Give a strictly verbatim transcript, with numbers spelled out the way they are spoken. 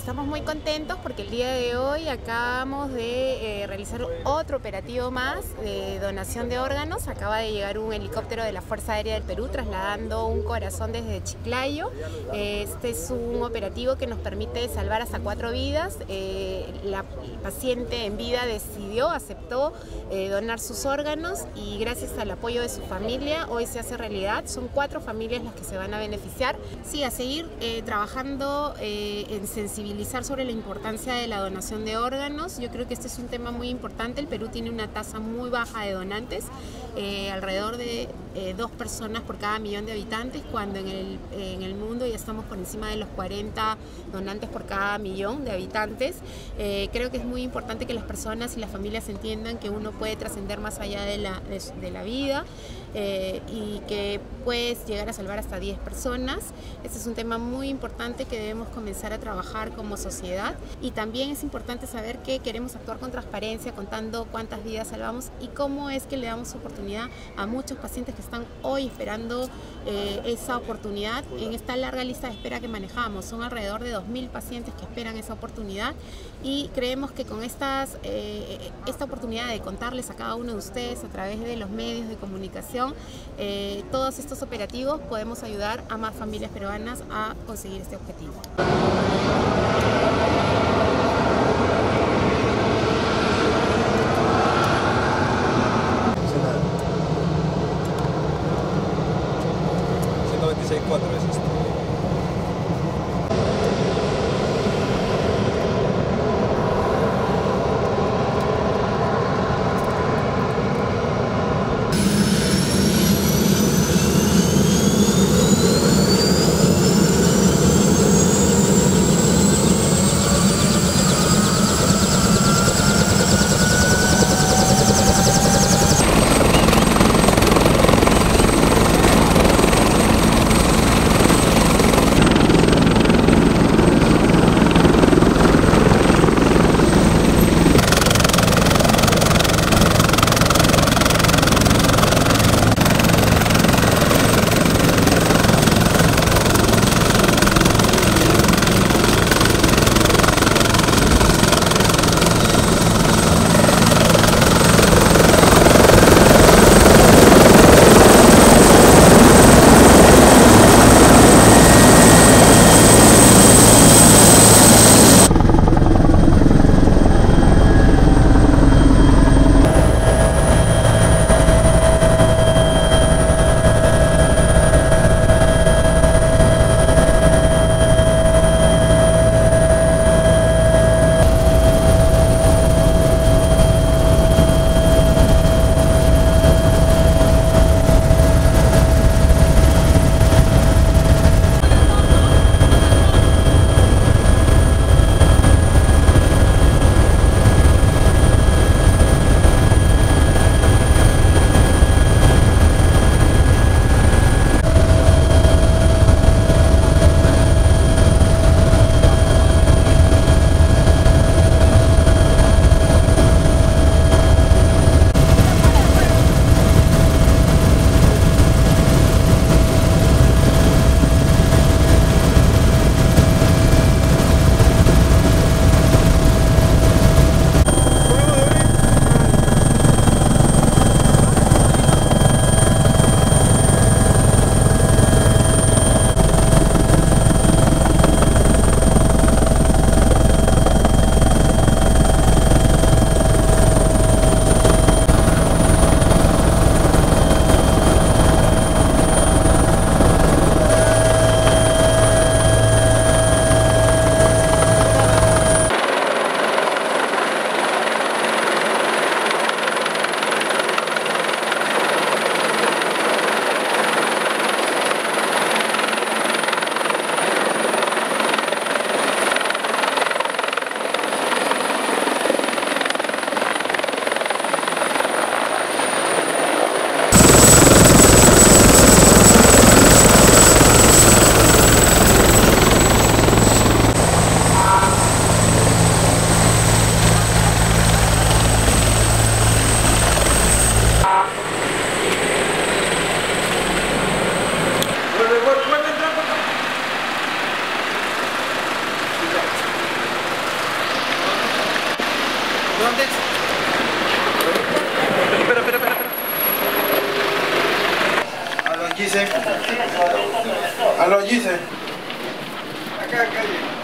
Estamos muy contentos porque el día de hoy acabamos de eh, realizar otro operativo más de donación de órganos. Acaba de llegar un helicóptero de la Fuerza Aérea del Perú trasladando un corazón desde Chiclayo. Este es un operativo que nos permite salvar hasta cuatro vidas. Eh, la paciente en vida decidió, aceptó eh, donar sus órganos y gracias al apoyo de su familia hoy se hace realidad. Son cuatro familias las que se van a beneficiar. Sí, a seguir eh, trabajando eh, en sensibilizar sobre la importancia de la donación de órganos. Yo creo que este es un tema muy importante. El Perú tiene una tasa muy baja de donantes, eh, alrededor de eh, dos personas por cada millón de habitantes, cuando en el, en el mundo ya estamos por encima de los cuarenta donantes por cada millón de habitantes. Eh, creo que es muy importante que las personas y las familias entiendan que uno puede trascender más allá de la, de, de la vida eh, y que puedes llegar a salvar hasta diez personas. Este es un tema muy importante que debemos comenzar a trabajar como sociedad, y también es importante saber que queremos actuar con transparencia, contando cuántas vidas salvamos y cómo es que le damos oportunidad a muchos pacientes que están hoy esperando eh, esa oportunidad. En esta larga lista de espera que manejamos son alrededor de dos mil pacientes que esperan esa oportunidad, y creemos que con estas, eh, esta oportunidad de contarles a cada uno de ustedes a través de los medios de comunicación eh, todos estos operativos podemos ayudar a más familias peruanas a conseguir este objetivo. ciento veintiséis punto cuatro es esto. ¿Dónde? Espera, espera, espera. Aló, Gise. Aló, Gise. Acá, calle.